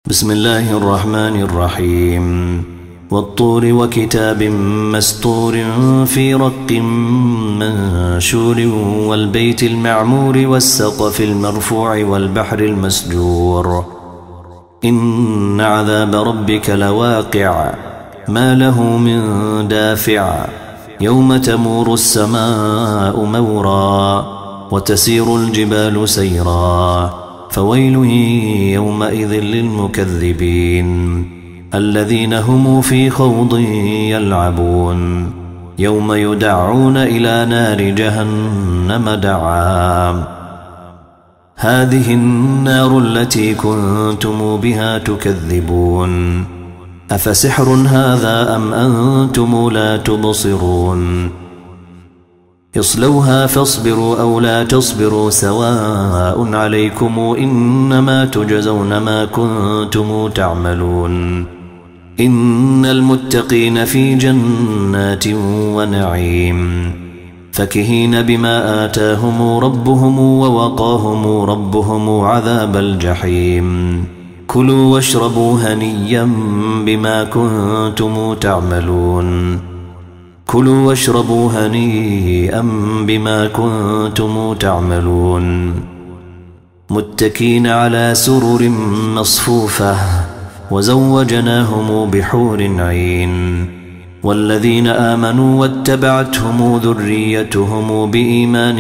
بسم الله الرحمن الرحيم والطور وكتاب مسطور في رق منشور والبيت المعمور والسقف المرفوع والبحر المسجور إن عذاب ربك لواقع ما له من دافع يوم تمور السماء مورا وتسير الجبال سيرا فويل يومئذ للمكذبين الذين هم في خوض يلعبون يوم يدعون إلى نار جهنم دعا هذه النار التي كنتم بها تكذبون أفسحر هذا أم أنتم لا تبصرون اصلوها فاصبروا أو لا تصبروا سواء عليكم إنما تجزون ما كنتم تعملون إن المتقين في جنات ونعيم فكهين بما آتاهم ربهم ووقاهم ربهم عذاب الجحيم كلوا واشربوا هنيا بما كنتم تعملون كلوا واشربوا هنيئا بما كنتم تعملون متكين على سرر مصفوفة وزوجناهم بحور عين والذين آمنوا واتبعتهم ذريتهم بإيمان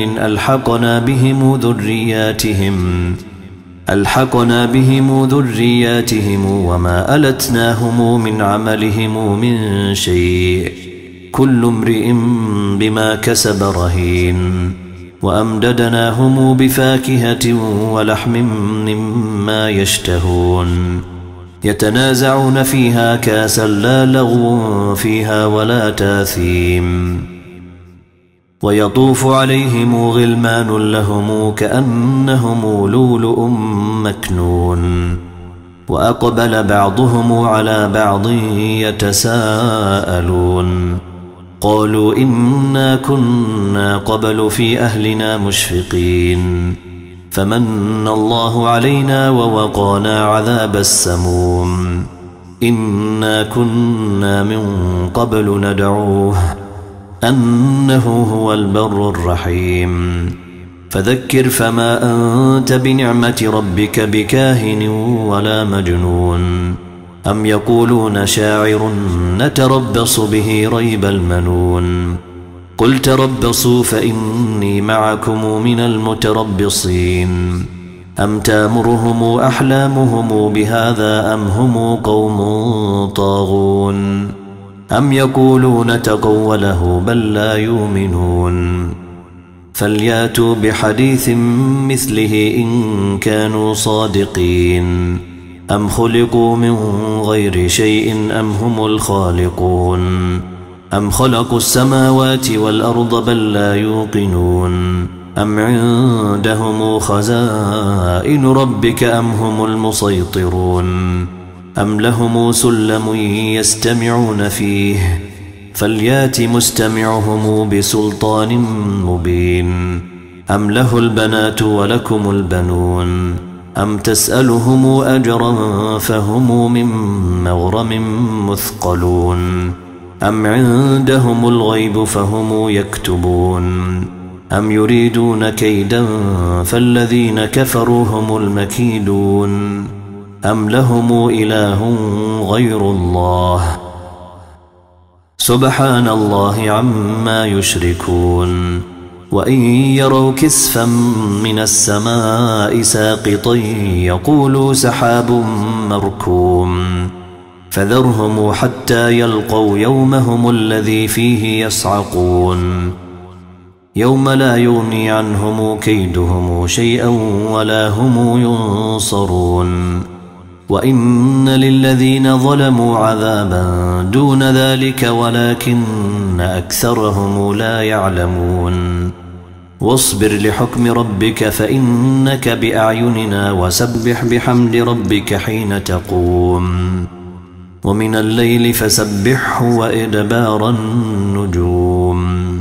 ألحقنا بهم ذرياتهم وما ألتناهم من عملهم من شيء كل امرئ بما كسب رهين وأمددناهم بفاكهة ولحم مما يشتهون يتنازعون فيها كاسا لا لغو فيها ولا تاثيم ويطوف عليهم غلمان لهم كأنهم لؤلؤ مكنون وأقبل بعضهم على بعض يتساءلون قالوا إنا كنا قبل في أهلنا مشفقين فمن الله علينا ووقانا عذاب السموم إنا كنا من قبل ندعوه أنه هو البر الرحيم فذكر فما أنت بنعمة ربك بكاهن ولا مجنون أم يقولون شاعر نتربص به ريب المنون قل تربصوا فإني معكم من المتربصين أم تامرهم أحلامهم بهذا أم هم قوم طاغون أم يقولون تقوله بل لا يؤمنون فلياتوا بحديث مثله إن كانوا صادقين أم خلقوا من غير شيء أم هم الخالقون أم خلقوا السماوات والأرض بل لا يوقنون أم عندهم خزائن ربك أم هم المسيطرون أم لهم سلم يستمعون فيه فليات مستمعهم بسلطان مبين أم له البنات ولكم البنون أم تسألهم أجرا فهم من مغرم مثقلون أم عندهم الغيب فهم يكتبون أم يريدون كيدا فالذين كفروا هم المكيدون أم لهم إله غير الله سبحان الله عما يشركون وإن يروا كسفا من السماء ساقطا يقولوا سحاب مركوم فذرهم حتى يلقوا يومهم الذي فيه يصعقون يوم لا يغني عنهم كيدهم شيئا ولا هم ينصرون وإن للذين ظلموا عذابا دون ذلك ولكن أكثرهم لا يعلمون واصبر لحكم ربك فإنك بأعيننا وسبح بحمد ربك حين تقوم ومن الليل فسبحه وإدبار النجوم